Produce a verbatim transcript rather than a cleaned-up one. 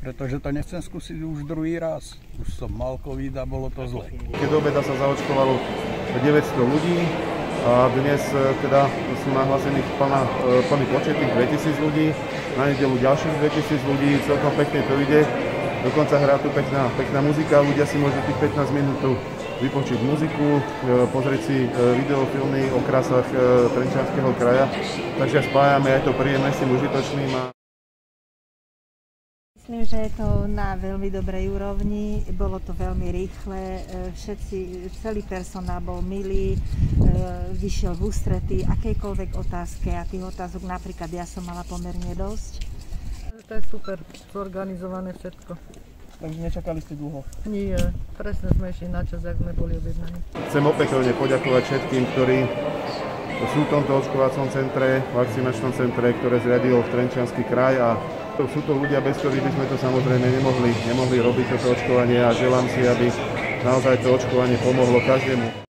pretože to nechcem skúsiť už druhý raz. Už som mal COVID a bolo to zle. Keď do obeda sa zaočkovalo deväťsto ľudí a dnes teda sú nahlásených plná, plný počet tých dvetisíc ľudí, na nedeľu ďalších dvetisíc ľudí, celkom pekne to ide. Dokonca hrá tu pekná, pekná muzika, ľudia si môžu tých pätnásť minút vypočuť muziku, pozrieť si videofilmy o krásach Trenčianskeho kraja, takže spájame aj to príjemné s tým užitočným. Myslím, že je to na veľmi dobrej úrovni, bolo to veľmi rýchle, všetci, celý personál bol milý, vyšiel v ústrety akejkoľvek otázke a tých otázok napríklad ja som mala pomerne dosť. To je super, zorganizované všetko. Takže nečakali ste dlho? Nie, presne sme išli na čas, jak sme boli objednaní. Chcem opätovne poďakovať všetkým, ktorí sú v tomto očkovacom centre, vakcinačnom centre, ktoré zriadil Trenčiansky kraj a sú to ľudia, bez ktorých by sme to samozrejme nemohli, nemohli robiť toto očkovanie a želám si, aby naozaj to očkovanie pomohlo každému.